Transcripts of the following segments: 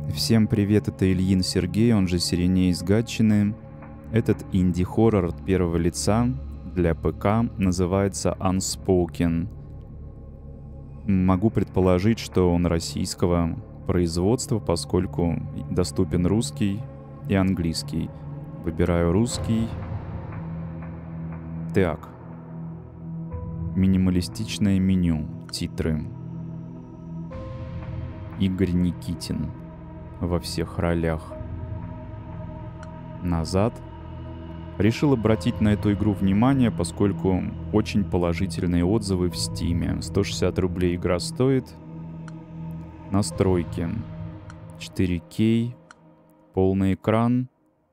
Всем привет, это Ильин Сергей, он же Сиреней из Гатчины. Этот инди-хоррор от первого лица для ПК называется Unspoken. Могу предположить, что он российского производства, поскольку доступен русский и английский. Выбираю русский. Так. Минималистичное меню. Титры. Игорь Никитин во всех ролях. Назад. Решил обратить на эту игру внимание, поскольку очень положительные отзывы в Стиме. 160 рублей игра стоит. Настройки. 4К. Полный экран.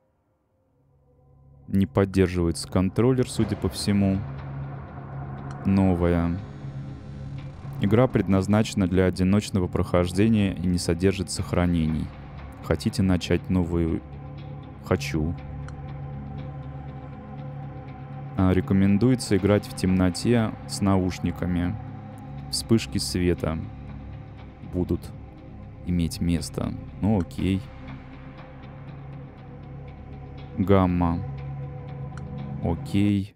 Не поддерживается контроллер, судя по всему. Новая. Игра предназначена для одиночного прохождения и не содержит сохранений. Хотите начать новую? Хочу. Рекомендуется играть в темноте с наушниками. Вспышки света будут иметь место. Ну окей. Гамма. Окей.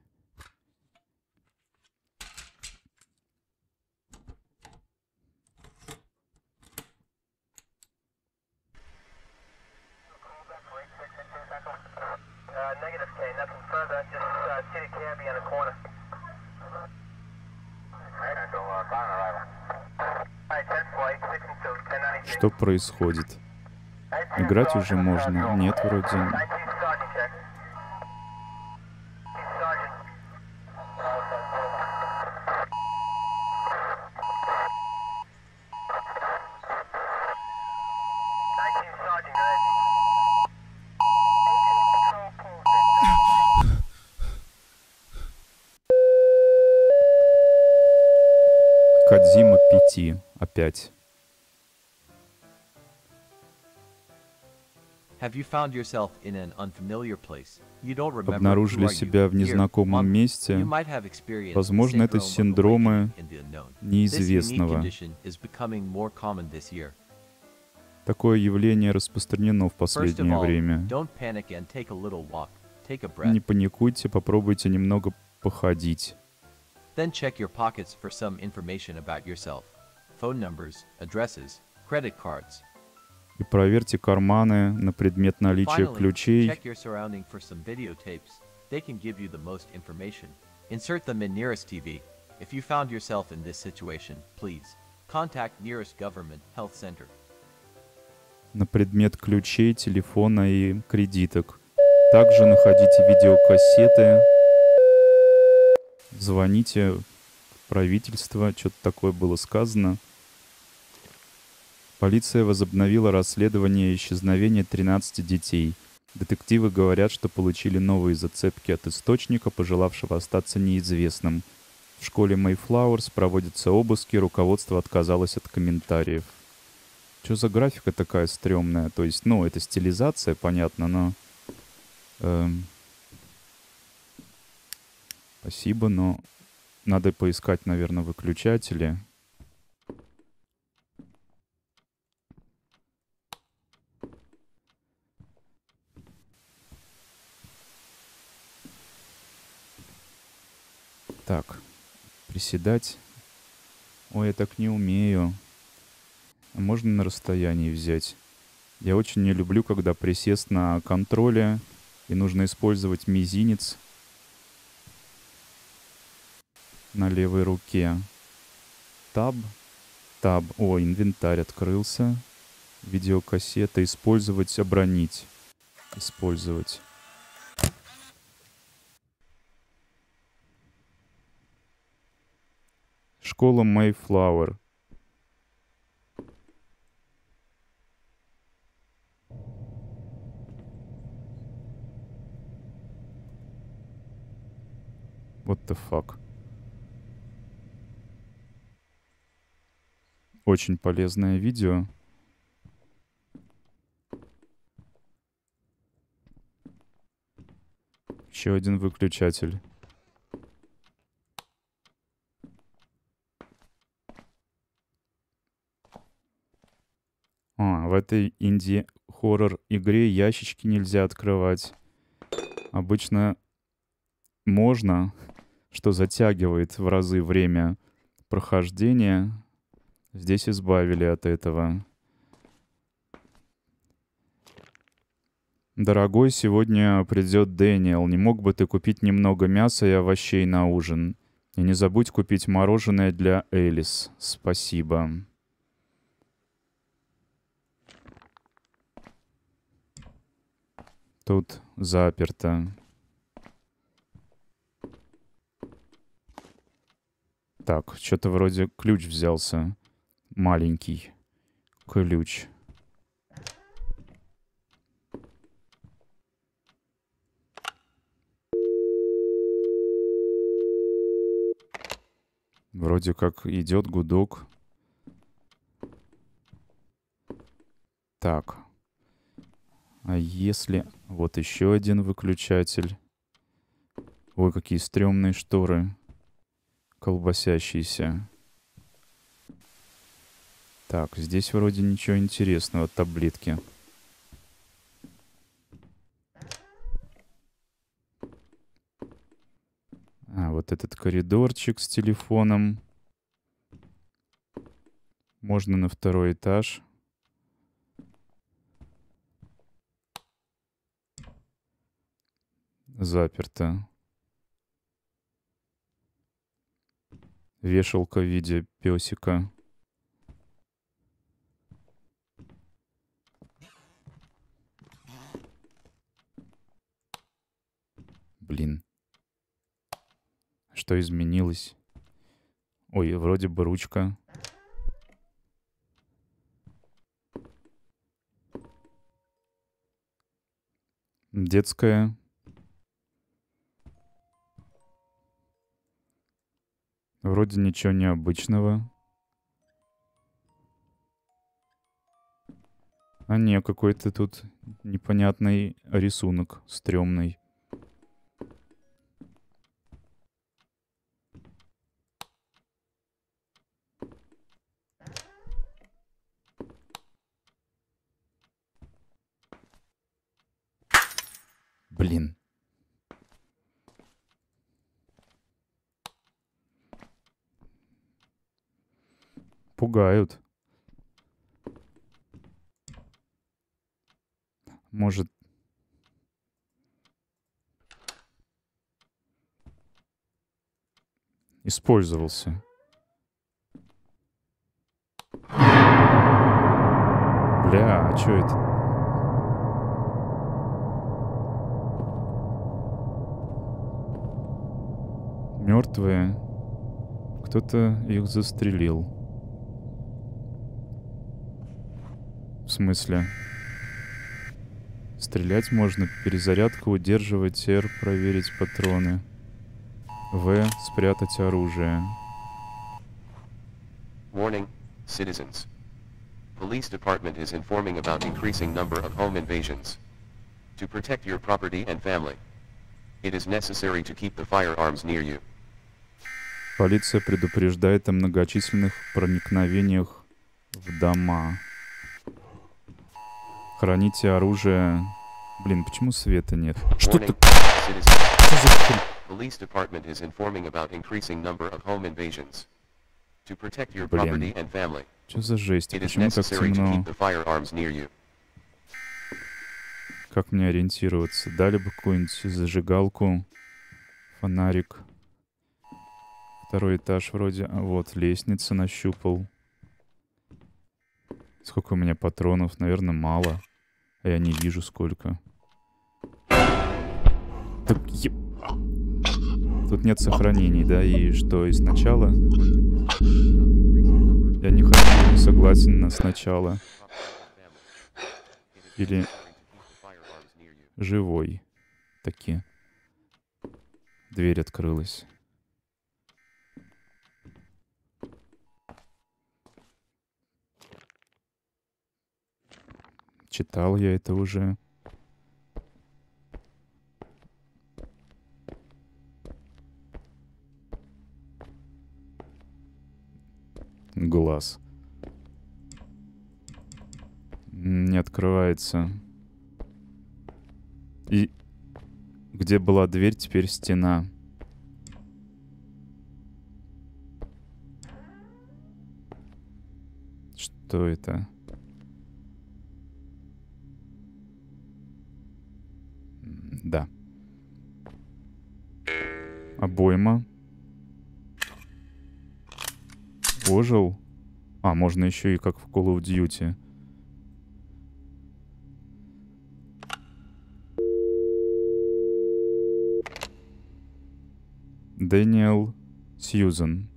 Что происходит? Играть уже можно? Нет, вроде. Кодзима 5. Опять. Обнаружили себя в незнакомом месте. Возможно, это синдромы неизвестного. Такое явление распространено в последнее время. Не паникуйте, попробуйте немного походить. Then check your pockets for some information about yourself. Phone numbers, addresses, credit cards. И проверьте карманы на предмет наличия ключей. Check your surrounding for some videotapes. They can give you the most information. Insert them in nearest TV. If you found yourself in this situation, please contact nearest government health center. На предмет ключей, телефона и кредиток. Также находите видеокассеты. Звоните в правительство, что-то такое было сказано. Полиция возобновила расследование исчезновения 13 детей. Детективы говорят, что получили новые зацепки от источника, пожелавшего остаться неизвестным. В школе Mayflowers проводятся обыски, руководство отказалось от комментариев. Что за графика такая стрёмная? То есть, ну, это стилизация, понятно, но... Спасибо, но надо поискать, наверное, выключатели. Так, приседать. Ой, я так не умею. А можно на расстоянии взять? Я очень не люблю, когда присест на контроле, и нужно использовать мизинец на левой руке. Таб. Таб. О, инвентарь открылся. Видеокассета. Использовать, обронить. Использовать. Школа Mayflower. What the fuck? Очень полезное видео. Еще один выключатель. В этой инди-хоррор игре ящички нельзя открывать. Обычно можно, что затягивает в разы время прохождения. Здесь избавили от этого. Дорогой, сегодня придет Дэниел. Не мог бы ты купить немного мяса и овощей на ужин? И не забудь купить мороженое для Элис. Спасибо. Тут заперто. Так, что-то вроде ключ взялся. Маленький ключ. Вроде как идет гудок. Так. А если... Вот еще один выключатель. Ой, какие стрёмные шторы. Колбасящиеся. Так, здесь вроде ничего интересного. Таблетки. Вот этот коридорчик с телефоном. Можно на второй этаж. Заперто. Вешалка в виде песика. Блин. Что изменилось? Ой, вроде бы ручка. Детская. Вроде ничего необычного. А не, какой-то тут непонятный рисунок, стрёмный. Блин. Пугают. Может... Использовался. Бля, а чё это? Мертвые. Кто-то их застрелил. В смысле? Стрелять можно, перезарядку удерживать, R, проверить патроны. В, спрятать оружие. Warning, citizens. Police department is informing about increasing number of home invasions. To protect your property and family, it is necessary to keep the firearms near you. Полиция предупреждает о многочисленных проникновениях в дома. Храните оружие. Блин, почему света нет? Что ты? Police department is informing about increasing number of home invasions. To protect your property and family. Что за жесть? It is Почему так necessary to темно? keep the firearms near you. Как мне ориентироваться? Дали бы какую-нибудь зажигалку, фонарик. Второй этаж вроде. А вот, лестница нащупал. Сколько у меня патронов? Наверное, мало. А я не вижу сколько. Так, тут нет сохранений, да? И что, и сначала? Я не хочу, не согласен на сначала. Или живой. Таки. Дверь открылась. Читал я это уже. Глаз. не открывается. И где была дверь, теперь стена. Что это? Да. Обойма. Ожил. А, можно еще и как в Call of Duty. Дэниел Сьюзен.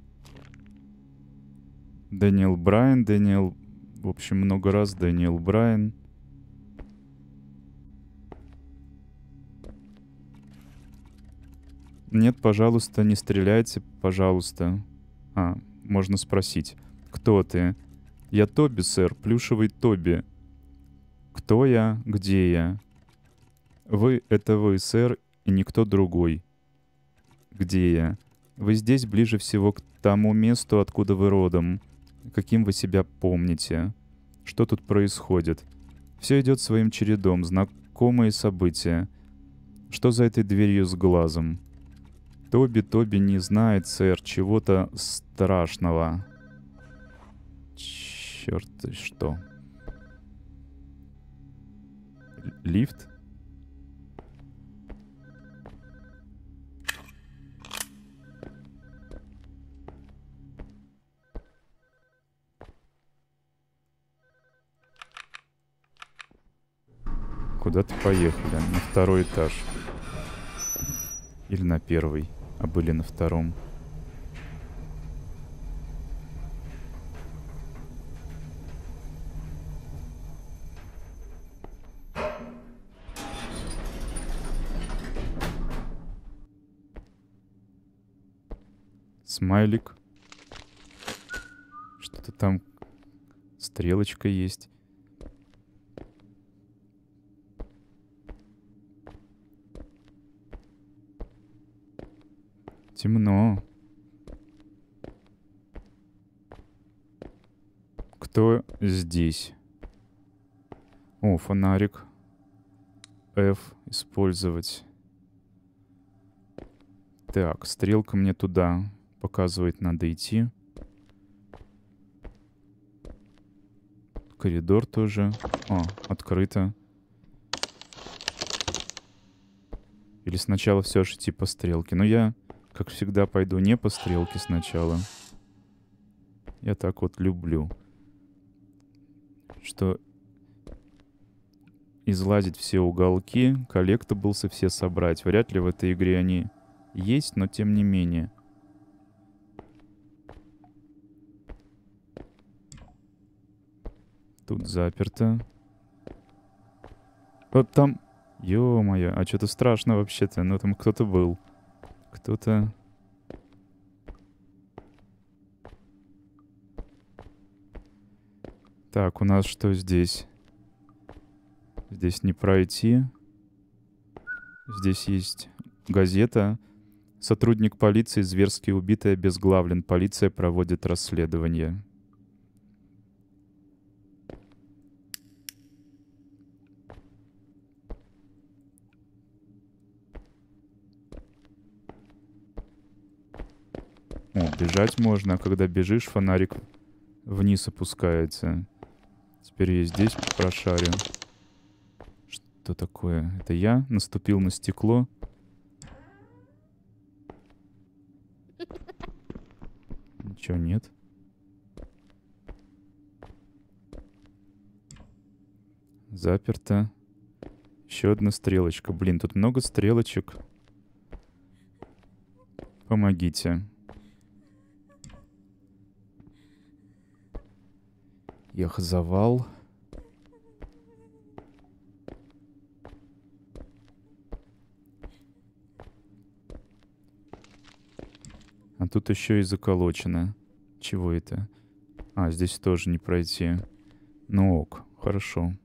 Дэниел Брайан, Дэниел... В общем, много раз Дэниел Брайан. Нет, пожалуйста, не стреляйте, пожалуйста. А, можно спросить. Кто ты? Я Тоби, сэр, плюшевый Тоби. Кто я? Где я? Вы — это вы, сэр, и никто другой. Где я? Вы здесь ближе всего к тому месту, откуда вы родом. Каким вы себя помните? Что тут происходит? Все идет своим чередом, знакомые события. Что за этой дверью с глазом? Тоби не знает, сэр, чего-то страшного. Черт, что? Лифт? Куда-то поехали. На второй этаж. Или на первый. А были на втором. Смайлик. Что-то там. Стрелочка есть. Темно. Кто здесь? О, фонарик. F использовать. Так, стрелка мне туда показывает, надо идти. Коридор тоже. О, открыто. Или сначала все же идти по стрелке. Но я, как всегда, пойду не по стрелке сначала. Я так вот люблю. Что излазить все уголки, коллектаблсы все собрать. Вряд ли в этой игре они есть, но тем не менее. Тут заперто. Вот там... Ё-моё, а что-то страшно вообще-то. Ну там кто-то был. Кто-то... Так, у нас что здесь? Здесь не пройти. Здесь есть газета. Сотрудник полиции зверски убитый, обезглавлен. Полиция проводит расследование. О, бежать можно, а когда бежишь, фонарик вниз опускается. Теперь я здесь прошарю. Что такое? Это я наступил на стекло? Ничего нет. Заперто. Еще одна стрелочка. Блин, тут много стрелочек. Помогите. Ехзавал. А тут еще и заколочено. Чего это? А, здесь тоже не пройти. Ну ок, хорошо.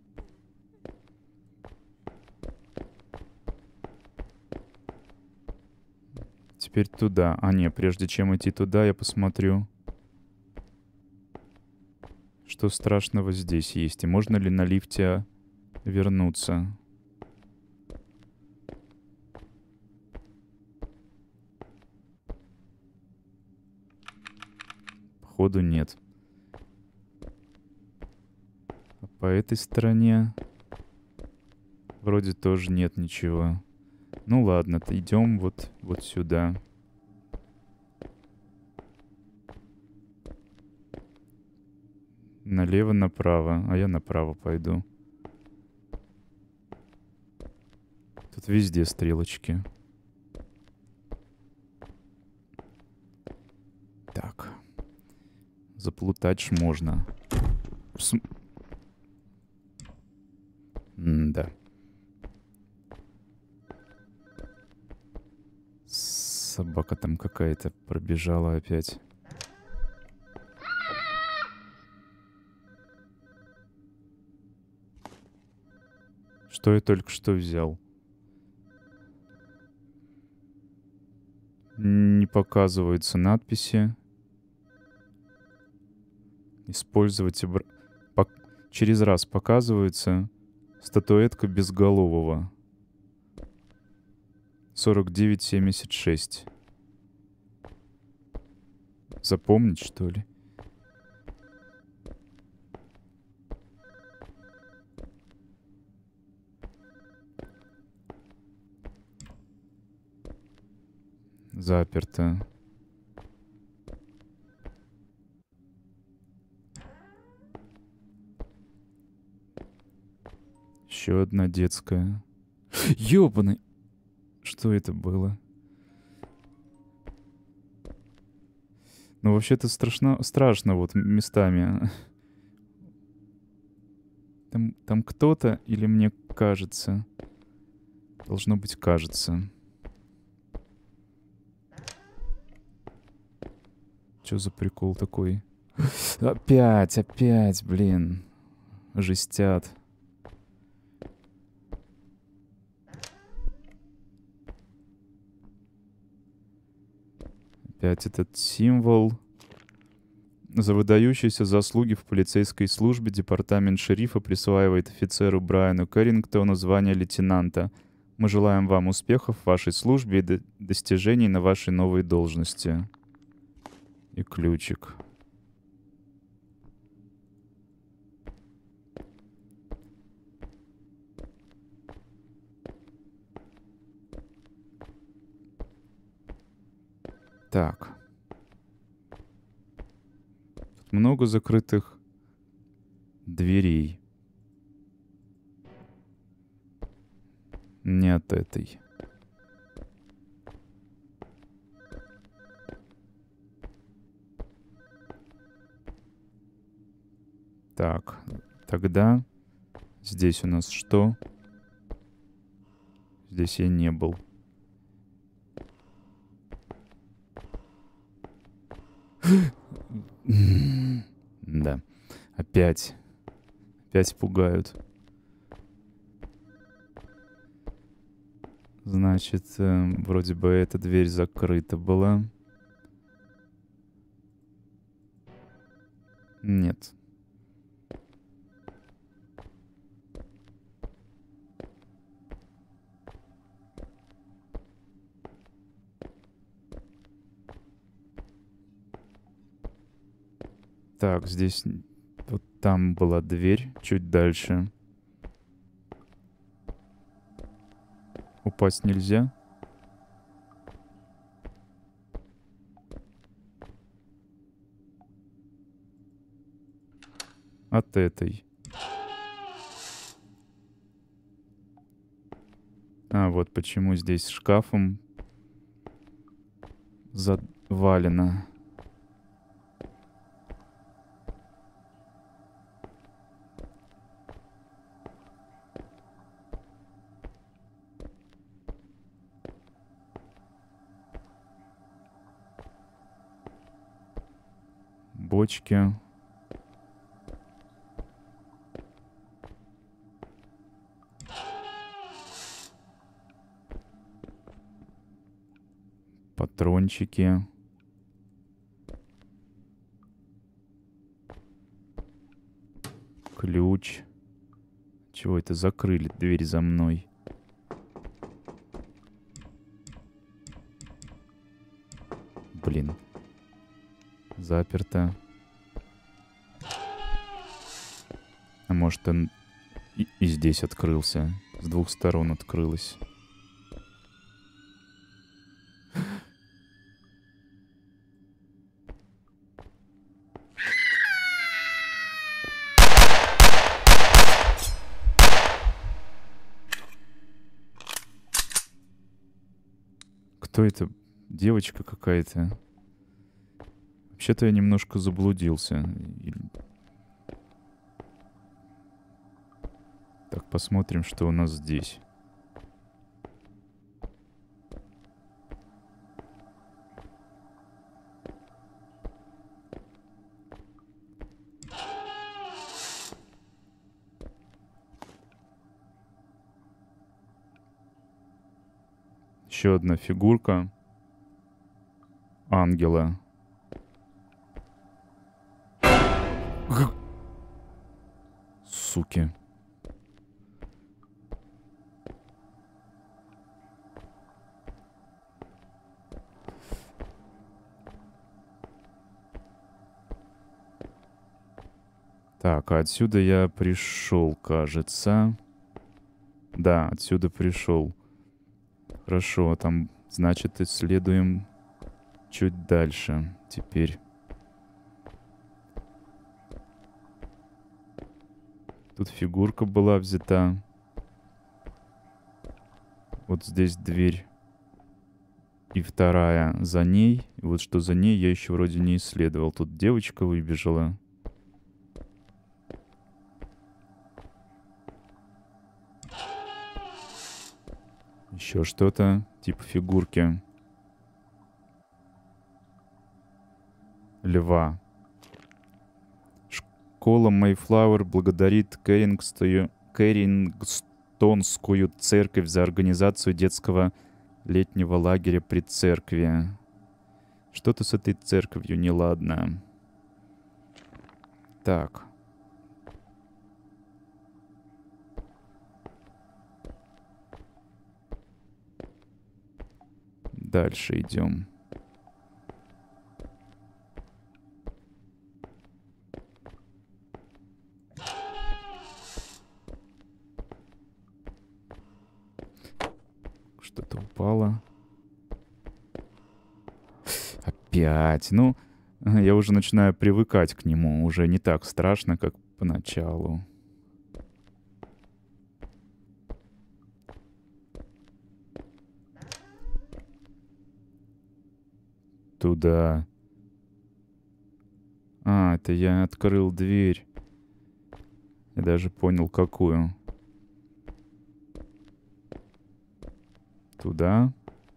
Теперь туда. А, не, прежде чем идти туда, я посмотрю. что страшного здесь есть? И можно ли на лифте вернуться? Походу нет. А по этой стороне вроде тоже нет ничего. Ну ладно, идем вот сюда. Налево, направо. А я направо пойду. Тут везде стрелочки. Так. Заплутать ж можно. Да. Собака там какая-то пробежала опять. Что я только что взял? Не показываются надписи. Использовать через раз показывается статуэтка безголового. 49,76. Запомнить, что ли? Заперто. Еще одна детская. Ёбаный! Что это было? Ну, вообще-то страшно вот местами. Там кто-то или мне кажется? Должно быть, кажется. Чё за прикол такой? Опять, блин. Жестят. Опять этот символ. За выдающиеся заслуги в полицейской службе департамент шерифа присваивает офицеру Брайану Кэррингтону звание лейтенанта. Мы желаем вам успехов в вашей службе и достижений на вашей новой должности. И ключик. Так. Тут много закрытых дверей. Не от этой. Так, тогда здесь у нас что? Здесь я не был. Да, опять пугают. Значит, вроде бы эта дверь закрыта была. Нет. Так, здесь вот там была дверь, чуть дальше. Упасть нельзя. От этой. А вот почему здесь шкафом завалено. Бочки. Патрончики. ключ. Чего это закрыли дверь за мной? Блин. Заперто. А может, он и здесь открылся. С двух сторон открылось. Кто это? Девочка какая-то. Вообще-то я немножко заблудился. Так, посмотрим, что у нас здесь. Еще одна фигурка ангела. Суки. Так, а отсюда я пришел, кажется. Да, отсюда пришел. Хорошо, там, значит, исследуем чуть дальше теперь. Тут фигурка была взята. Вот здесь дверь. И вторая за ней. И вот что за ней я еще вроде не исследовал. Тут девочка выбежала. Еще что-то типа фигурки льва. Школа Мэйфлауэр благодарит Кэррингстонскую церковь за организацию детского летнего лагеря при церкви. Что-то с этой церковью неладно. Так. Дальше идем. Что-то упало. Опять. Ну, я уже начинаю привыкать к нему. Уже не так страшно, как поначалу. Туда. А, это я открыл дверь. Я даже понял, какую. Туда.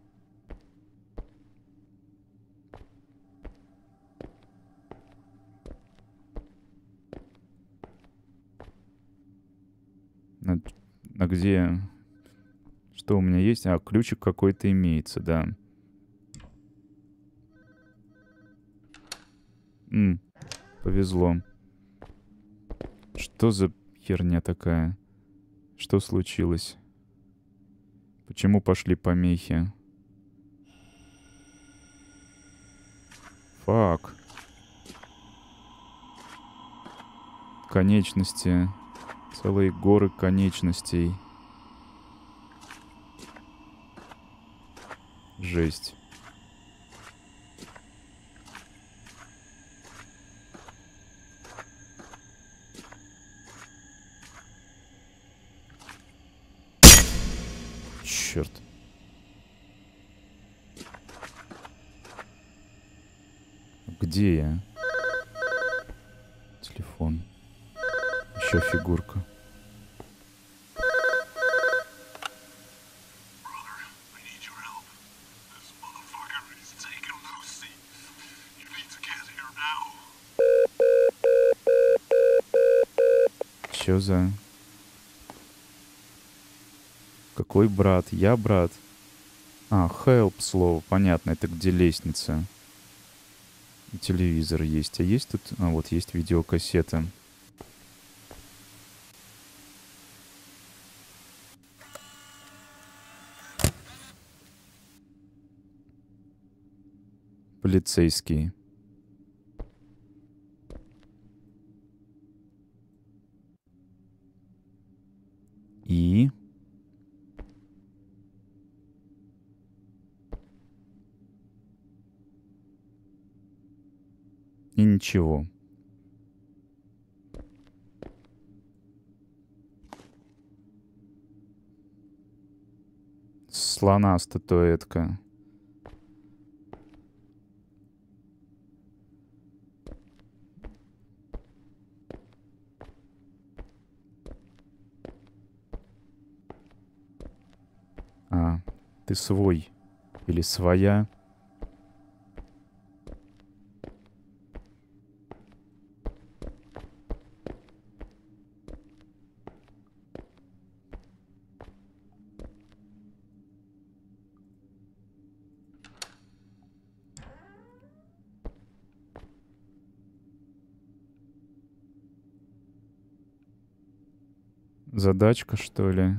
А где? Что у меня есть? А, ключик какой-то имеется, да. Повезло. Что за херня такая? Что случилось? Почему пошли помехи? Фак. Конечности. Целые горы конечностей. Жесть. Черт. Где я? Телефон. Еще фигурка. Чё за... Какой брат? Я брат? А, help слово. Понятно, это где лестница. Телевизор есть. А есть тут... А, вот есть видеокассета. полицейский. И... И ничего. Слона статуэтка. А, ты свой или своя? Задачка, что ли?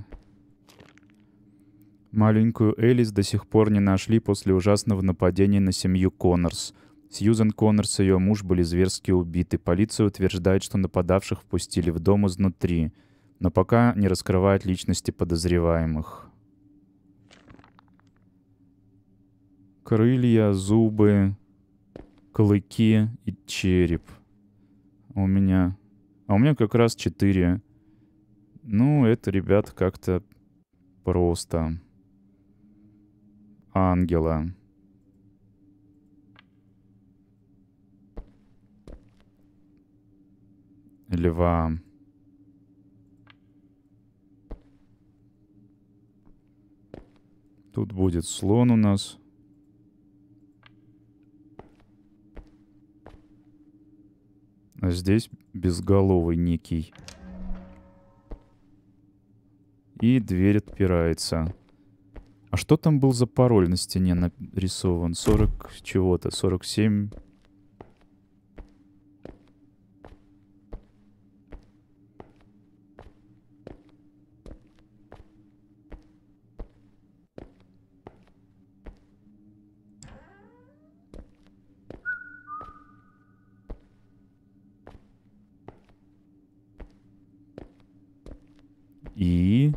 Маленькую Элис до сих пор не нашли после ужасного нападения на семью Коннорс. Сьюзен Коннорс и ее муж были зверски убиты. Полиция утверждает, что нападавших впустили в дом изнутри, но пока не раскрывает личности подозреваемых. Крылья, зубы, клыки и череп. У меня как раз 4. Ну, это, ребят, как-то просто. Ангела. Льва. Тут будет слон у нас. А здесь безголовый некий. И дверь отпирается. А что там был за пароль на стене нарисован? 40 чего-то, 47. И...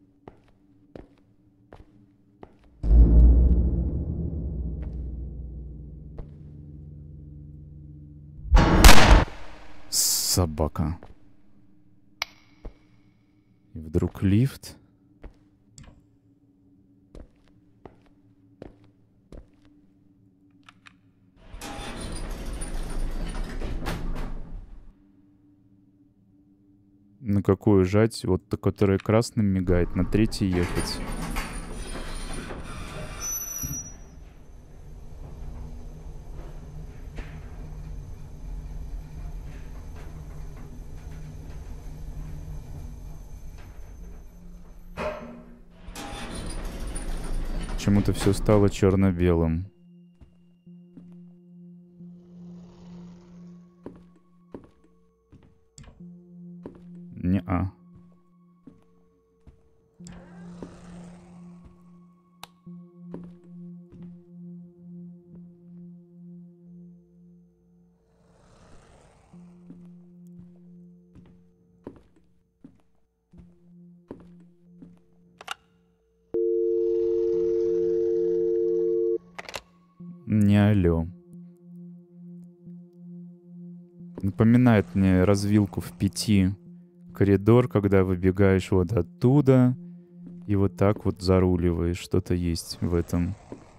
собака. И вдруг лифт. На какую жать? Вот которая красным мигает, на 3 ехать. Почему-то все стало черно-белым. Не-а. Не алло. Напоминает мне развилку в 5. Коридор, когда выбегаешь вот оттуда и вот так вот заруливаешь. Что-то есть в этом.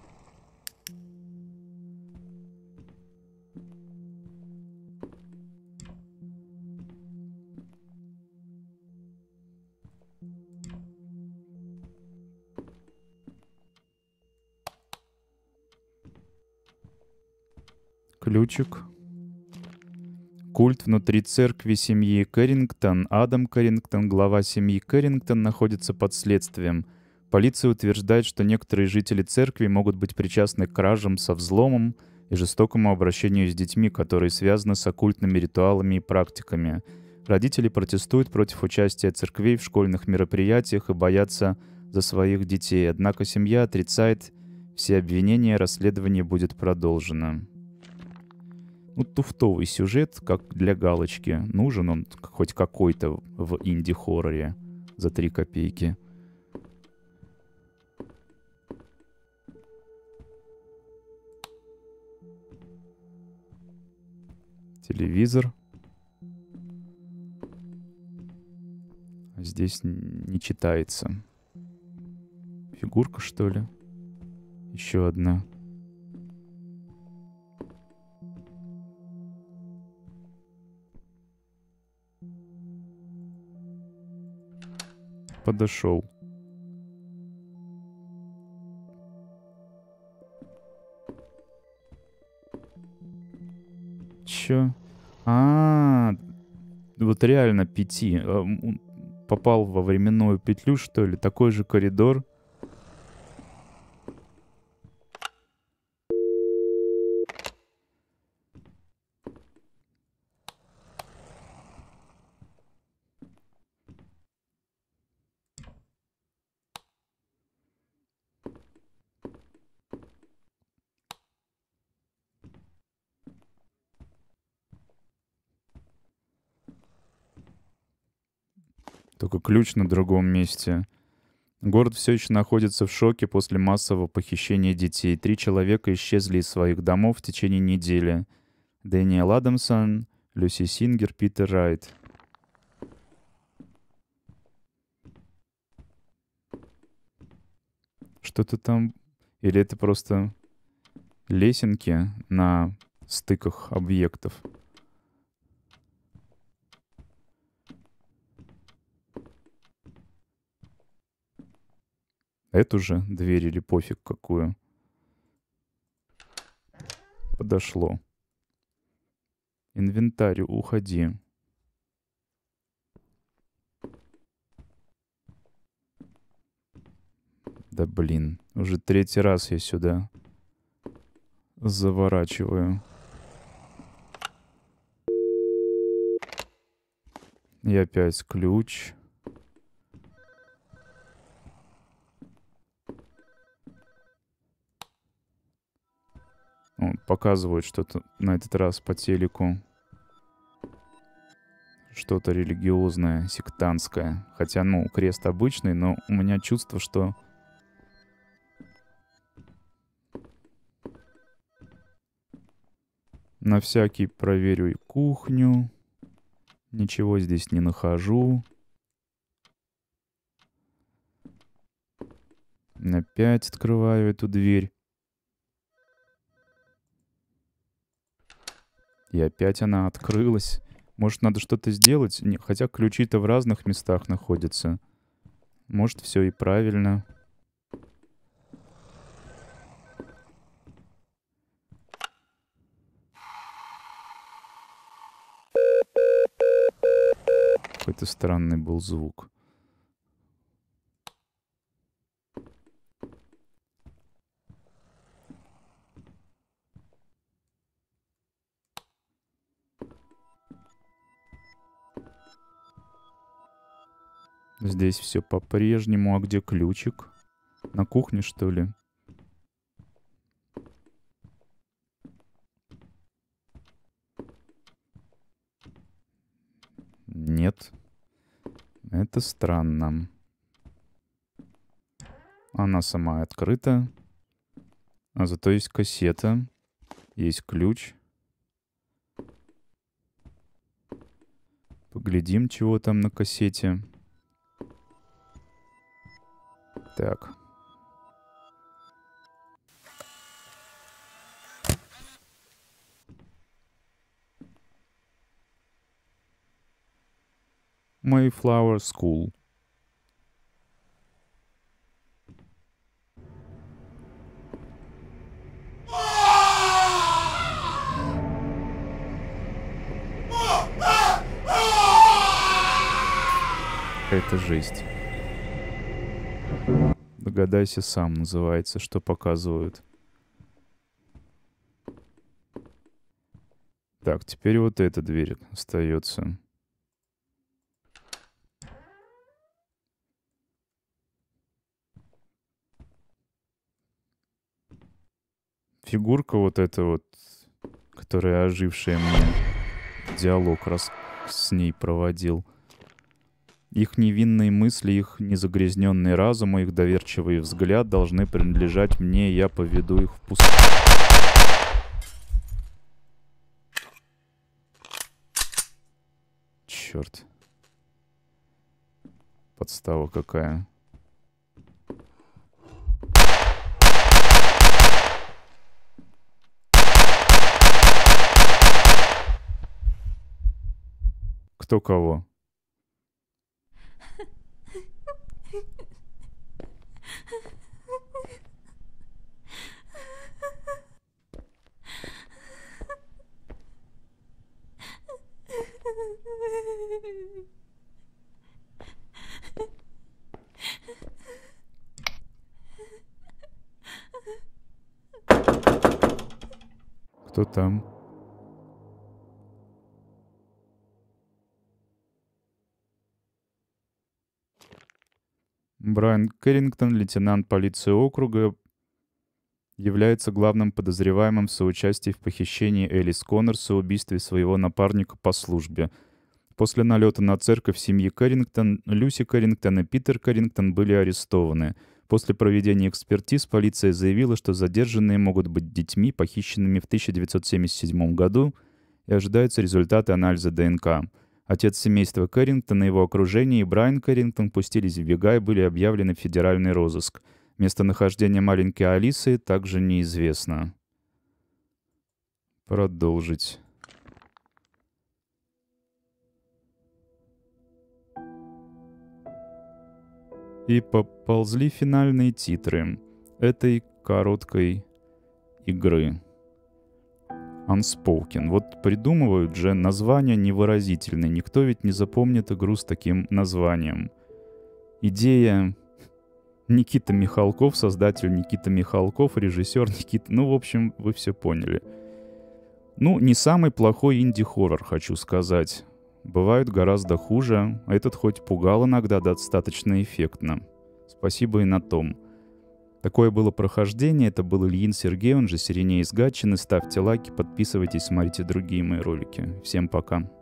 Ключик. Культ внутри церкви семьи Кэррингтон. Адам Кэррингтон, глава семьи Кэррингтон, находится под следствием. Полиция утверждает, что некоторые жители церкви могут быть причастны к кражам со взломом и жестокому обращению с детьми, которые связаны с оккультными ритуалами и практиками. Родители протестуют против участия церквей в школьных мероприятиях и боятся за своих детей. Однако семья отрицает Все обвинения, расследование будет продолжено. Ну, туфтовый сюжет, как для галочки. Нужен он хоть какой-то в инди-хорроре за 3 копейки. Телевизор. Здесь не читается. Фигурка, что ли? Еще одна. Подошел. Чё? Вот реально 5. Попал во временную петлю, что ли? Такой же коридор. Только ключ на другом месте. Город все еще находится в шоке после массового похищения детей. 3 человека исчезли из своих домов в течение недели. Дэниел Адамсон, Люси Сингер, Питер Райт. Что-то там... Или это просто лесенки на стыках объектов? Эту же дверь или пофиг какую? Подошло. Инвентарь, уходи. Да блин, уже 3-й раз я сюда заворачиваю. И опять ключ. Показывают что-то на этот раз по телеку. Что-то религиозное, сектантское. Хотя, крест обычный, но у меня чувство, что... На всякий проверю и кухню. Ничего здесь не нахожу. Опять открываю эту дверь. И опять она открылась. Может, надо что-то сделать? Хотя ключи-то в разных местах находятся. Может, все и правильно. Какой-то странный был звук. Здесь все по-прежнему. А где ключик? На кухне, что ли? Нет. Это странно. Она сама открыта. А зато есть кассета. Есть ключ. Поглядим, чего там на кассете. Так. Mayflower School. Это жесть. Догадайся сам, называется, что показывают. Так, теперь вот эта дверь остается. фигурка вот эта вот, которая ожившая мне, диалог с ней проводил. Их невинные мысли, их незагрязненный разум, их доверчивый взгляд должны принадлежать мне, и я поведу их в пустоту. Черт. Подстава какая. Кто кого? Кто там? Брайан Кэррингтон, лейтенант полиции округа, является главным подозреваемым в соучастии в похищении Элис Коннорс и убийстве своего напарника по службе. После налета на церковь семьи Кэррингтон, Люси Кэррингтон и Питер Кэррингтон были арестованы. После проведения экспертиз полиция заявила, что задержанные могут быть детьми, похищенными в 1977 году, и ожидаются результаты анализа ДНК. Отец семейства Кэррингтона и его окружение и Брайан Кэррингтон пустились в бега и были объявлены в федеральный розыск. Местонахождение маленькой Алисы также неизвестно. Продолжить. И поползли финальные титры этой короткой игры. Unspoken. Вот придумывают же названия невыразительные. Никто ведь не запомнит игру с таким названием. Идея Никита Михалков, создатель Никита Михалков, режиссер Никита... Ну, в общем, вы все поняли. Ну, не самый плохой инди-хоррор, хочу сказать. Бывают гораздо хуже. Этот хоть пугал иногда достаточно эффектно. Спасибо и на том. Такое было прохождение. Это был Ильин Сергей, он же Сиреней из Гатчины. Ставьте лайки, подписывайтесь, смотрите другие мои ролики. Всем пока.